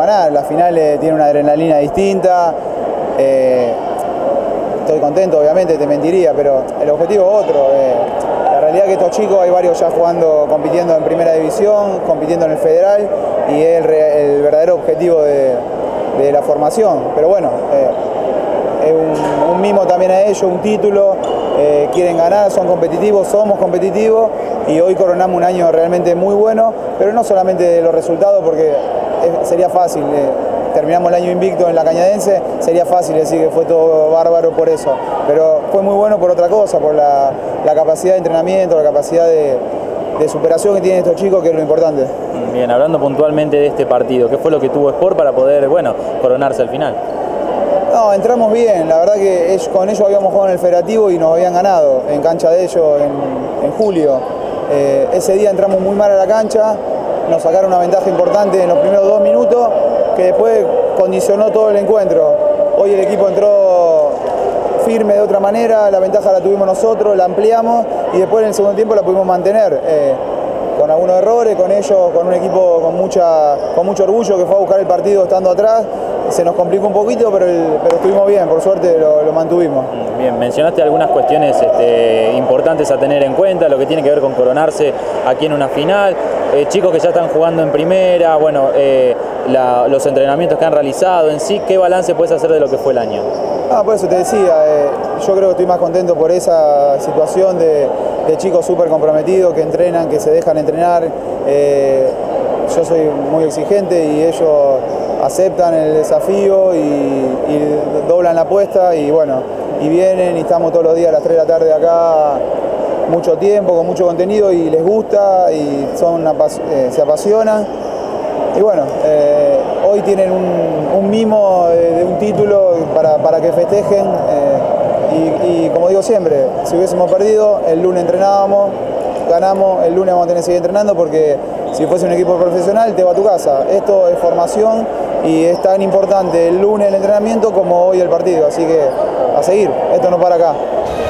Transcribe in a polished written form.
ganar. La final tiene una adrenalina distinta. Estoy contento, obviamente, te mentiría, pero el objetivo es otro. La realidad es que estos chicos, hay varios ya compitiendo en primera división, compitiendo en el federal, y es el verdadero objetivo de la formación. Pero bueno, es un mimo también a ellos, un título, quieren ganar, son competitivos, somos competitivos, y hoy coronamos un año realmente muy bueno, pero no solamente de los resultados, porque sería fácil. Terminamos el año invicto en la Cañadense, sería fácil decir que fue todo bárbaro por eso, pero fue muy bueno por otra cosa, por la capacidad de entrenamiento, la capacidad de superación que tienen estos chicos, que es lo importante. Bien, hablando puntualmente de este partido, ¿qué fue lo que tuvo Sport para poder, coronarse al final? No, entramos bien, la verdad que con ellos habíamos jugado en el Federativo y nos habían ganado en cancha de ellos en julio. Ese día entramos muy mal a la cancha, nos sacaron una ventaja importante en los primeros 2 minutos, que después condicionó todo el encuentro. Hoy el equipo entró firme de otra manera, la ventaja la tuvimos nosotros, la ampliamos y después en el segundo tiempo la pudimos mantener. Con algunos errores, con ellos, con un equipo con mucho orgullo que fue a buscar el partido estando atrás. Se nos complicó un poquito, pero estuvimos bien, por suerte lo mantuvimos. Bien, mencionaste algunas cuestiones importantes a tener en cuenta, lo que tiene que ver con coronarse aquí en una final, chicos que ya están jugando en primera, los entrenamientos que han realizado en sí, ¿qué balance puedes hacer de lo que fue el año? Por eso te decía, yo creo que estoy más contento por esa situación de chicos súper comprometidos, que entrenan, que se dejan entrenar. Yo soy muy exigente y ellos aceptan el desafío y doblan la apuesta y vienen y estamos todos los días a las 3 de la tarde acá, mucho tiempo, con mucho contenido, y les gusta y se apasionan. Y hoy tienen un mimo de un título para que festejen, y como digo siempre, si hubiésemos perdido, el lunes entrenábamos, ganamos, el lunes vamos a tener que seguir entrenando, porque si fuese un equipo profesional te va a tu casa. Esto es formación y es tan importante el lunes el entrenamiento como hoy el partido, así que a seguir, esto no para acá.